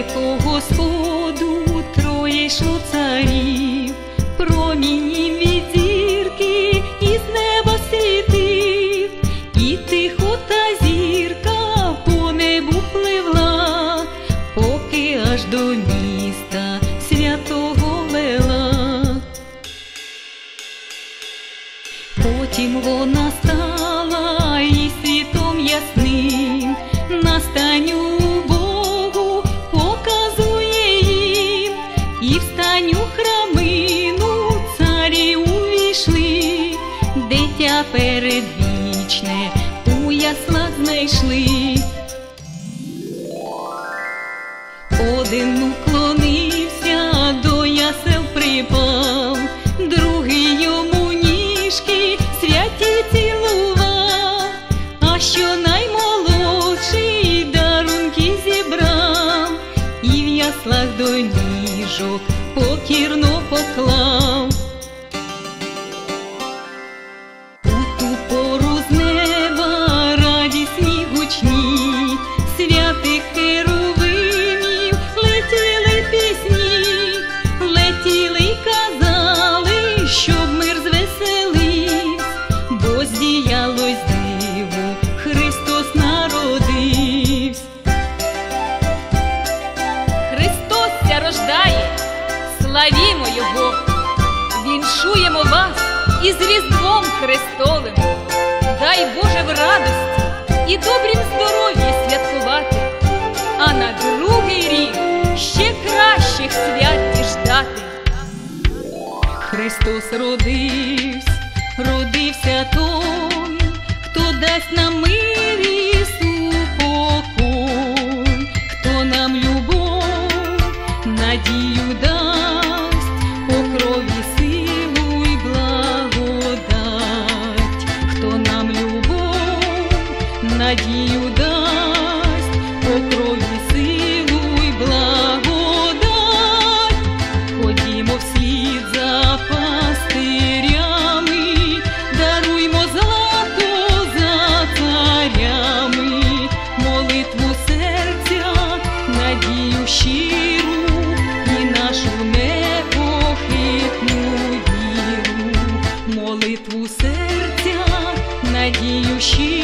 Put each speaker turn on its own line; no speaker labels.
далекого сходу троє йшло царів, промінь від зірки із неба світив, і тихо та зірка по небу пливла, поки аж до міста святого вела. Потім вона стала і світом ясним на стайню Богу показує їм, і в стайню храмину царі увійшли, дитя передвічне у яслах знайшли. Один уклонився, до ясел припав, другий йому ніжки святі цілував, а що наймолодший дарунки зібрав, і в яслах до ніжок покірно поклав. У ту пору з неба радісні гучні святих херовимів летіли пісні, летіли й казали, щоб мир звеселився, бо здіялось диво, Христос народився.
Христос ся рождає, славімо Його! Віншуємо вас із Різдвом Христовим! Дай Боже в радості і добрім здоров'ї святкувати, а на другий рік ще кращих свят діждати.
Христос родився той, хто дасть нам мир і супокой, хто нам любов, надію дасть, по крові силу й благодать, хто нам любов, надію дасть, по крові силу й благодать. Ходімо вслід за пастирями, даруймо злато за царями, молитву серця, надію щиру і нашу непохитну віру, молитву серця, надію щиру